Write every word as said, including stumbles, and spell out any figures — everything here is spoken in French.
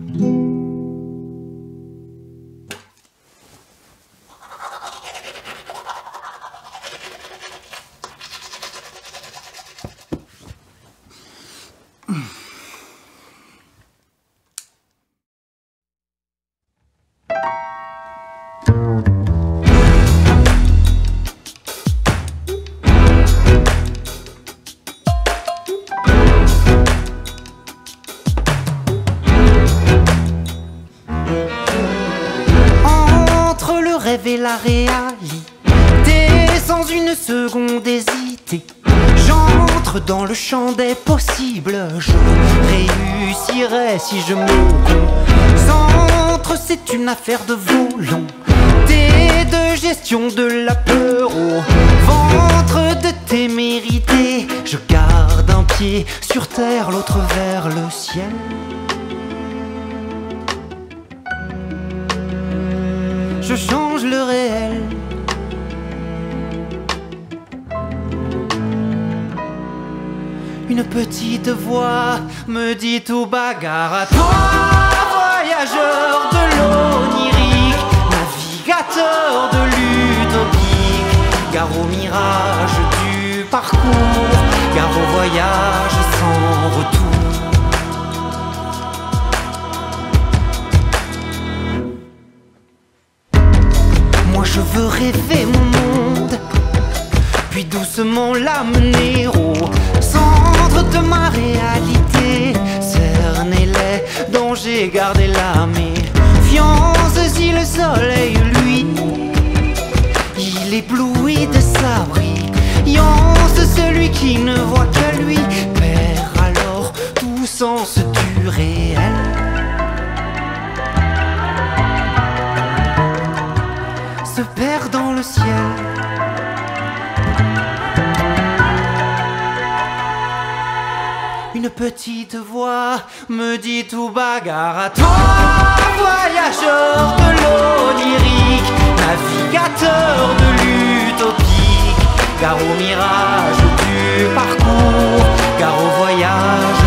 Et la réalité, sans une seconde hésiter, j'entre dans le champ des possibles. Je réussirai si je me concentre. C'est une affaire de volonté, de gestion de la peur au ventre, de témérité. Je garde un pied sur terre, l'autre vers le ciel. Je change le réel. Une petite voix me dit tout bagarre à toi, voyageur de l'onirique, navigateur de l'utopique, gare au mirage du parcours, gare au voyage sans retour. Je veux rêver mon monde, puis doucement l'amener au centre de ma réalité. Cerner les dangers, garder la méfiance. Si le soleil, lui, il éblouit de sa brillance, celui qui ne voit que lui perd alors tout sens du réel. Se perd dans le ciel. Une petite voix me dit tout bagarre à toi, voyageur de l'onirique, navigateur de l'utopique, gare au mirage du parcours, gare au voyage